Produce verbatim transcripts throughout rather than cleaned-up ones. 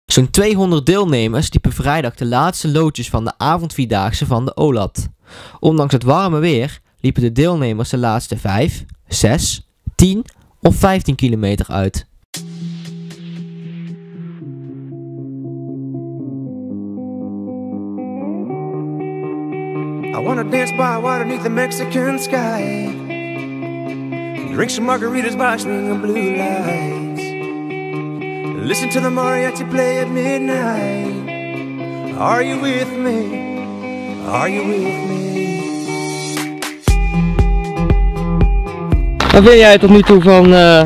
Zo'n tweehonderd deelnemers liepen vrijdag de laatste loodjes van de avondvierdaagse van de O L A T. Ondanks het warme weer liepen de deelnemers de laatste vijf, zes, tien of vijftien kilometer uit. I wanna dance by water beneath the Mexican sky. Drink some margaritas by swinging blue lights. Listen to the mariachi play at midnight. Are you with me? Are you with me? Wat vind jij tot nu toe van, uh,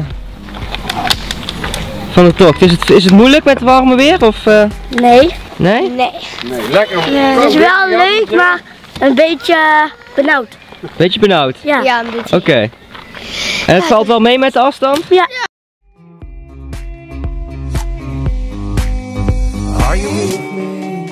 van de tocht? Is het, is het moeilijk met het warme weer? Of, uh... Nee. Nee? Nee. Nee, lekker. Ja, het is wel leuk, maar een beetje benauwd. Beetje benauwd? Ja, ja een beetje. Oké. Okay. En het valt wel mee met de afstand? Ja. Are you with me?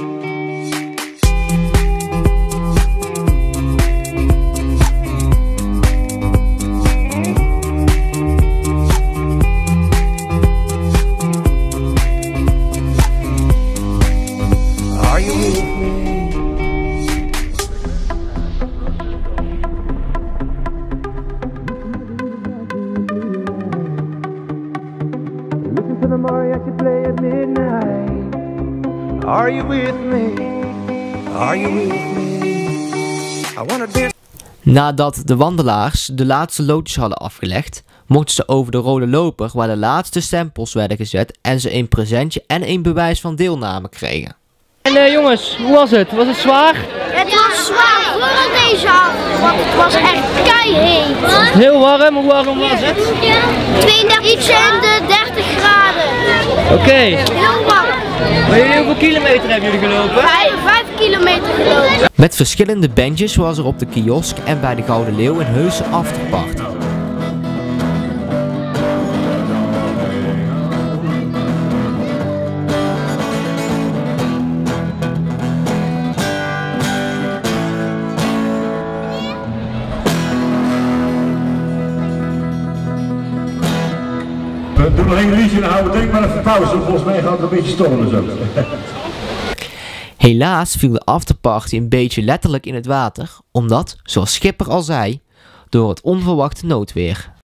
Are you with me? Listen to the mariachi play at midnight. Are you with me? Are you with me? I wanna dance. Nadat de wandelaars de laatste loodjes hadden afgelegd, mochten ze over de rode loper waar de laatste stempels werden gezet en ze een presentje en een bewijs van deelname kregen. En uh, jongens, hoe was het? Was het zwaar? Het was zwaar, vooral deze avond, want het was echt keiheet. Heel warm, hoe warm was het? tweeëndertig, iets in de dertig graden. Oké. Okay. Heel warm. Maar jullie, hoeveel kilometer hebben jullie gelopen? Vijf, vijf kilometer gelopen. Met verschillende bandjes zoals er op de kiosk en bij de Gouden Leeuw een heuse afterparty. We doen nog één liedje en houden denk maar even pauze, volgens mij gaat het een beetje stormen zo. Helaas viel de afterparty een beetje letterlijk in het water, omdat, zoals Schipper al zei, door het onverwachte noodweer.